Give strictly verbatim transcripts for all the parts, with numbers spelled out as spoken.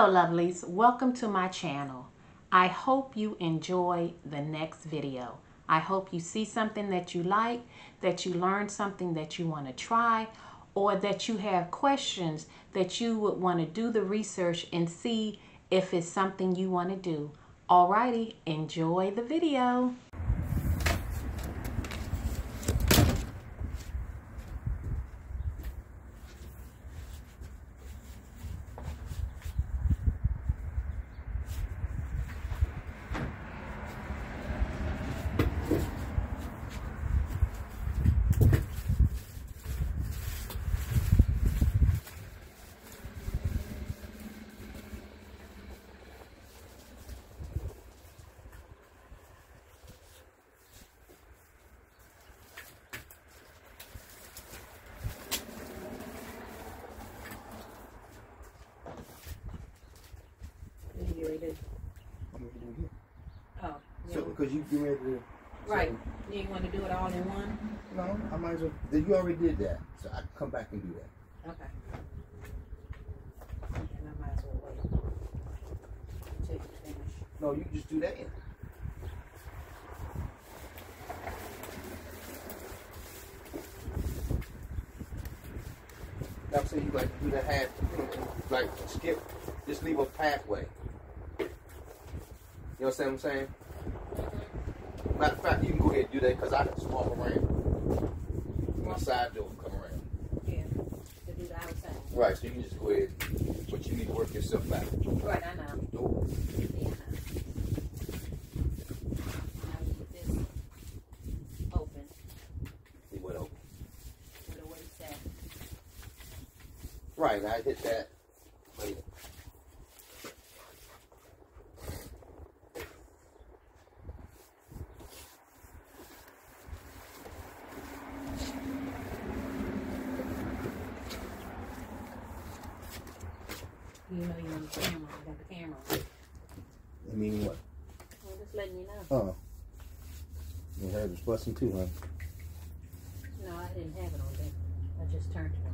Hello lovelies, welcome to my channel. I hope you enjoy the next video. I hope you see something that you like, that you learn something that you want to try, or that you have questions that you would want to do the research and see if it's something you want to do. Alrighty, enjoy the video. Oh, yeah. So, because you get ready to... Right. So, you want to do it all in one? No, I might as well... You already did that, so I can come back and do that. Okay. And I might as well wait until you finish. No, you can just do that. I'm saying you like do that half, like skip, just leave a pathway. You understand what I'm saying? Mm-hmm. Matter of fact, you can go ahead and do that because I can swap around. My side door can come around. Yeah, to do the outside. Right, so you can just go ahead, but you need to work yourself back. Right, I know. Door. Yeah, I know. Now keep this open. See what open? With the way it's at. Right, I hit that later. You know you're on the camera. I got the camera on. I mean what? I'm just letting you know. Oh. You heard this busting too, huh? No, I didn't have it on there. I just turned it on.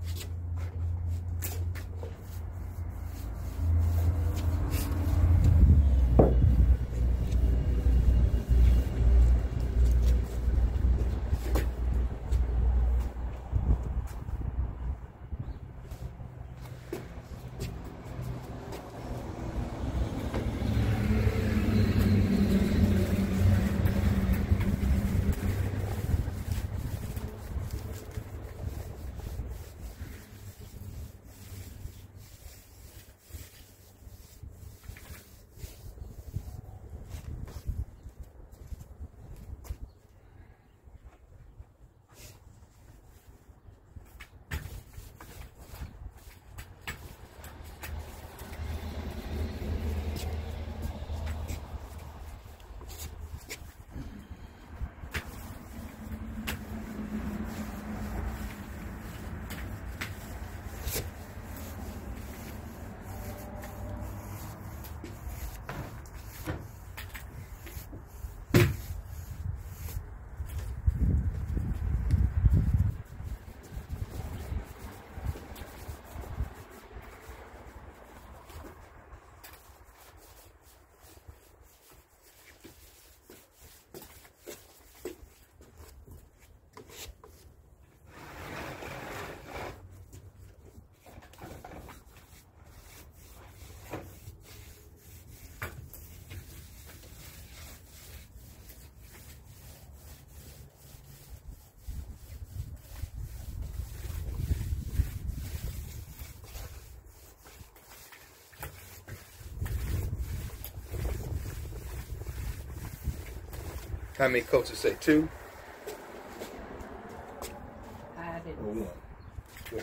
How many coats say? Two? I didn't. Or one? Good.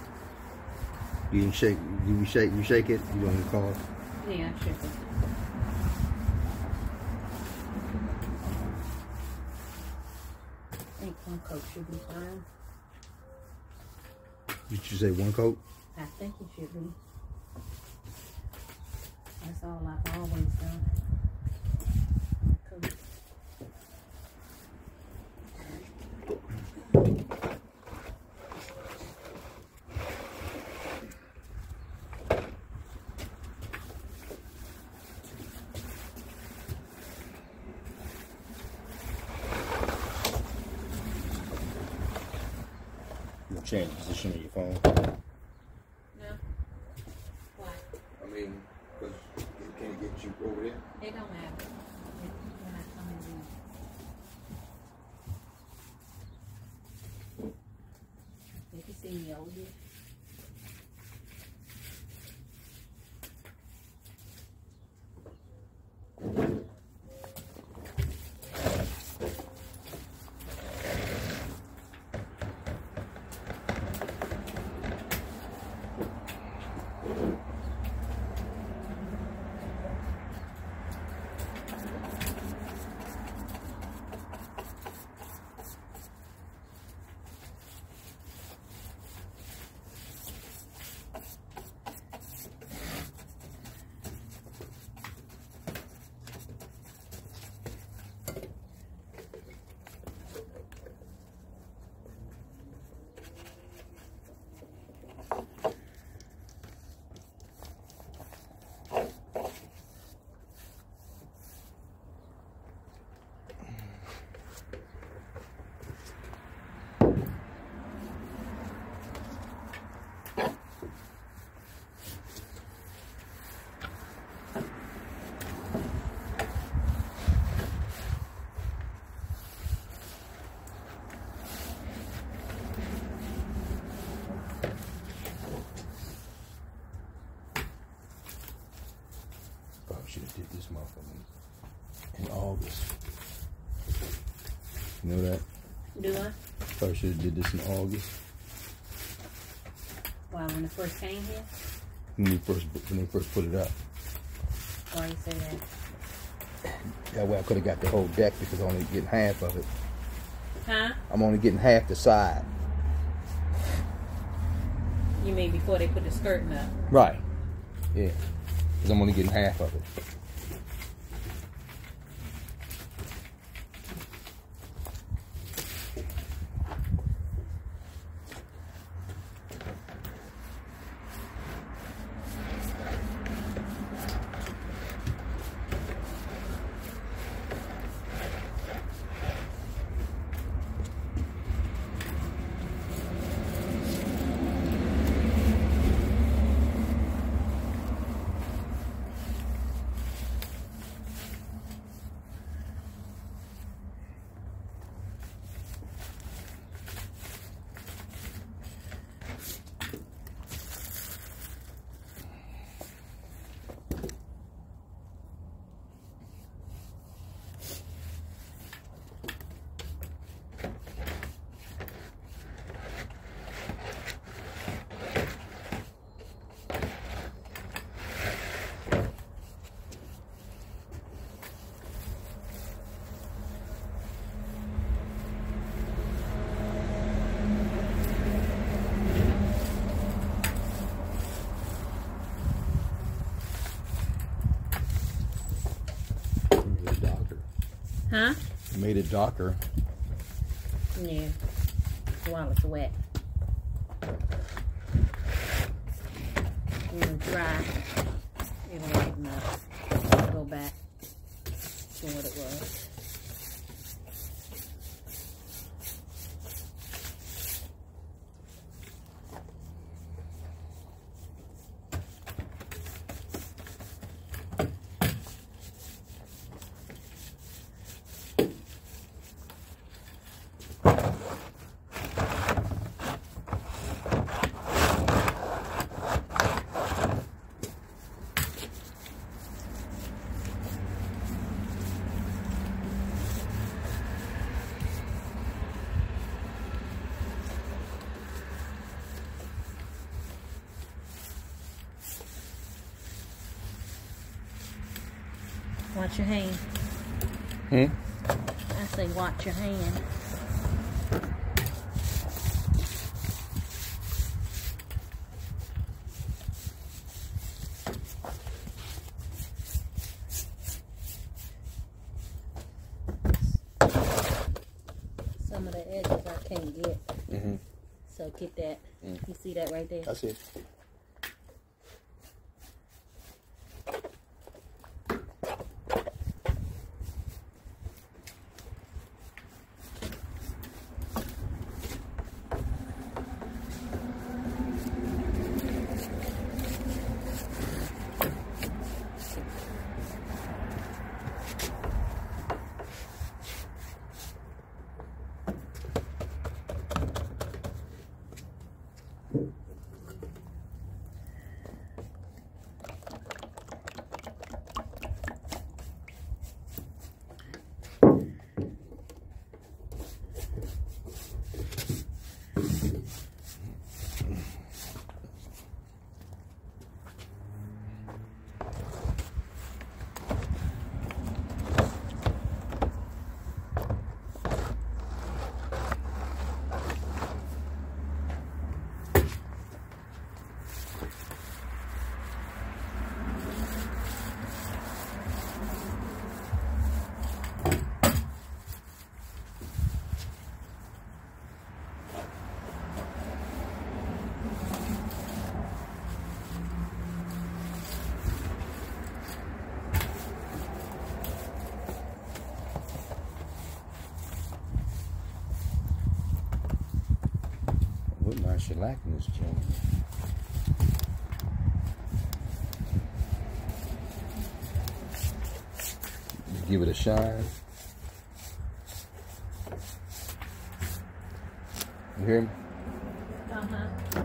You shake, you shake, you shake it. You don't call. Yeah, I shake it. coat should be fine. Did you say one coat? I think it should be. That's all I've always done. One coat. Change the position of your phone. No. Why? I mean, because it can't get you over there. It don't matter. It, when I come in. You can see me over here. Should have did this motherfucker in August. You know that? Do I? Probably should have did this in August. Why, when it first came here? When we first when they first put it up. Why you say that? That way I could have got the whole deck because I'm only getting half of it. Huh? I'm only getting half the side. You mean before they put the skirting up? Right. Yeah. Because I'm only getting half of it. Huh? Made it darker. Yeah. While it's wet. When it's dry, it'll lighten up. Go back to what it was. Watch your hand. Hmm? I say watch your hand. can't get. Mm-hmm. So get that. Mm. You see that right there? I see. Shellac in this gym. Give it a shine. You hear me? Uh-huh.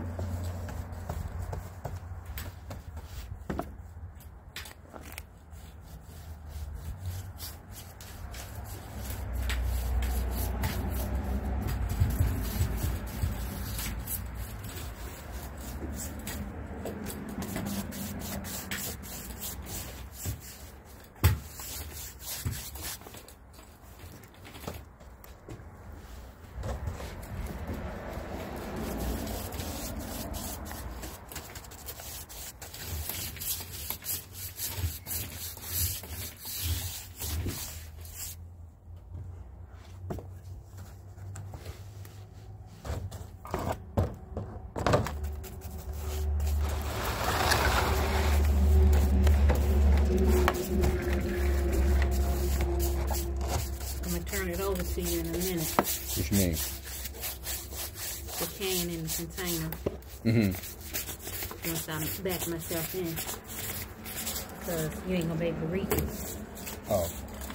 Over to you in a minute. What you mean? The can in the container. Mm-hmm. Once I back myself in. Because you ain't gonna be able to reach it. Oh.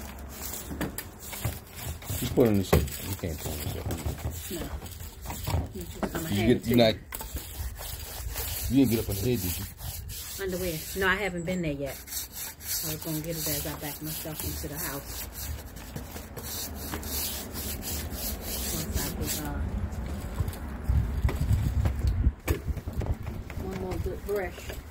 You put in this. You can't put in this. No. You just gonna you have get, to. You not. You didn't get up on the head, did you? Underwear. No, I haven't been there yet. I was gonna get it as I back myself into the house. Uh, one more good brush.